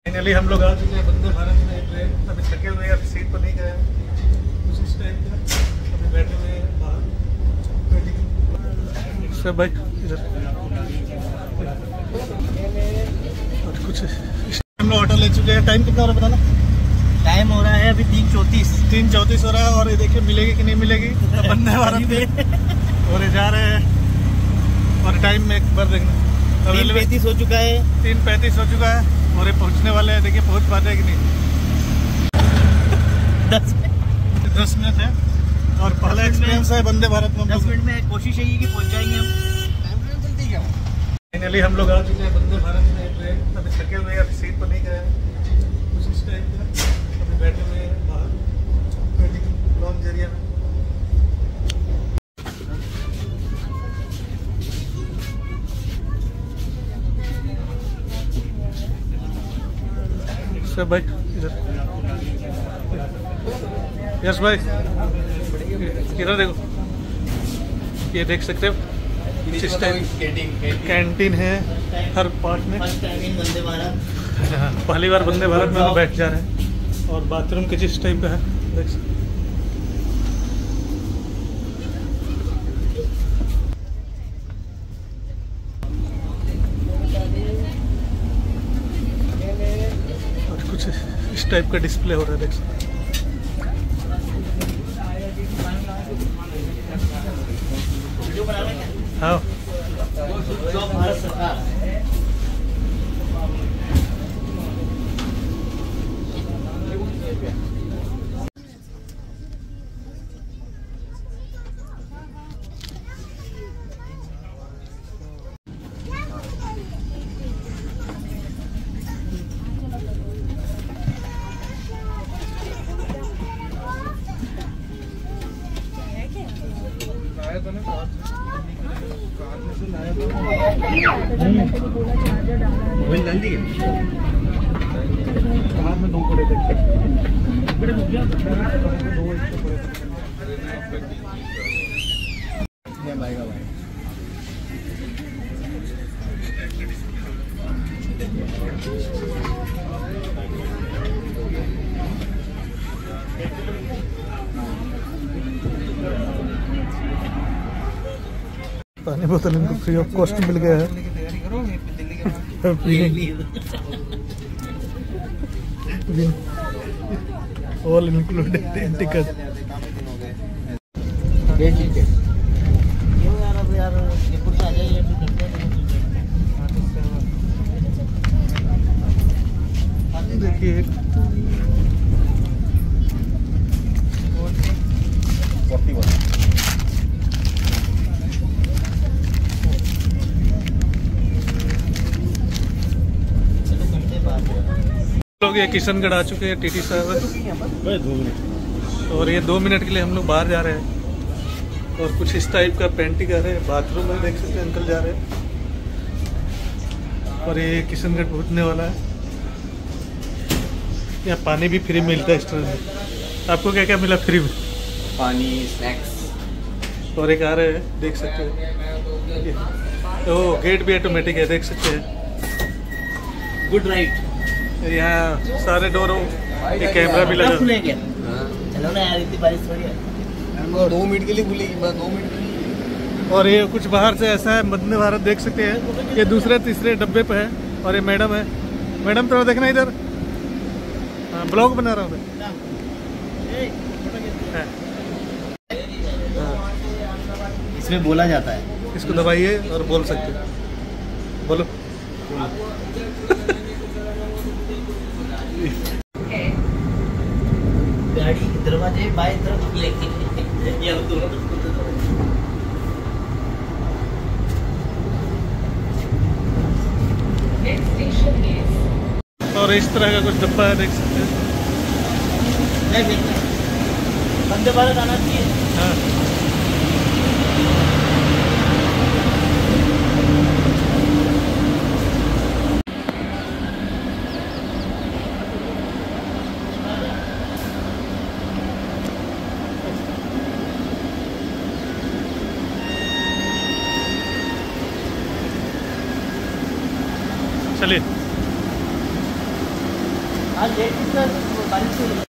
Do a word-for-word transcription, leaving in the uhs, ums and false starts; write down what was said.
Finally हम लोग आ चुके हैं वंदे भारत में ट्रेन। अभी थके हुए हैं, अभी सीट पर नहीं गए हैं, कुछ इस टाइप का। अभी बैठे हुए हैं बाहर सब भाई इधर। और कुछ हम लोग ऑटो ले चुके हैं। टाइम कितना हो रहा है बताना? टाइम हो रहा है अभी तीन चौंतीस तीन चौंतीस हो रहा है। और ये देखिए मिलेगी कि नहीं मिलेगी वंदे भारत में। और ये जा रहे हैं और टाइम में एक बार देखना तीन पैंतीस हो चुका है तीन पैंतीस हो चुका है और ये पहुंचने वाले हैं। देखिए पहुंच पाते हैं कि नहीं। दस दस मिनट है और पहला एक्सपीरियंस है वंदे भारत में। दस मिनट में कोशिश यही है कि पहुंच जाएंगे हम। टाइम जल्दी क्या फाइनली हम लोग आ चुके हैं वंदे भारत में ट्रेन। अभी थके हुए हैं, अभी सीट पर नहीं गए हैं, कुछ इस टाइप का। अभी बैठे हुए हैं बाहर वेटिंग लॉन्च एरिया में। सब भाई इधर। यस भाई इधर देखो, ये देख सकते हो कैंटीन है हर पार्ट में। वंदे भारत हाँ, पहली बार वंदे भारत में हम बैठ जा रहे हैं। और बाथरूम किस इस टाइप का है देख सकते। और कुछ इस टाइप का डिस्प्ले हो रहा है देख सकते। हाँ भारत सरकार में दो पड़े थे। पानी बोतल इनको फ्री ऑफ कॉस्ट मिल गया है। All included ticket. देखिए लोग ये किशनगढ़ आ चुके हैं टीटी साहब। और ये दो मिनट के लिए हम लोग बाहर जा रहे हैं। और कुछ इस टाइप का पेंटिंग कर रहे हैं। बाथरूम में देख सकते हैं अंकल जा रहे हैं। और ये किशनगढ़ पहुंचने वाला है। यहाँ पानी भी फ्री मिलता है इस ट्रेन में। आपको क्या क्या मिला फ्री में? पानी, स्नैक्स। और एक आ रहे हैं देख सकते हैं। ओ गेट भी ऑटोमेटिक है देख सकते हैं। Good right. यहाँ सारे डोरों ये कैमरा भी लगा। चलो ना यार, इतनी बारिश हो रही है। दो मिनट के लिए खुलेगी बस, दो मिनट के लिए। और ये कुछ बाहर से ऐसा है वंदे भारत देख सकते हैं। ये दूसरे तीसरे डब्बे पे है। और ये मैडम है। मैडम थोड़ा देखना इधर। हाँ ब्लॉग बना रहा हूँ मैं। इसमें बोला जाता है। इसको दबाइए और बोल सकते हैं। बोलो। गाड़ी के दरवाजे बाएं तरफ खुलेंगे। और इस तरह का कुछ डब्बा है देख सकते हैं। वंदे भारत आना चाहिए। हाँ चलिए। आज डेट कितना है? बारिश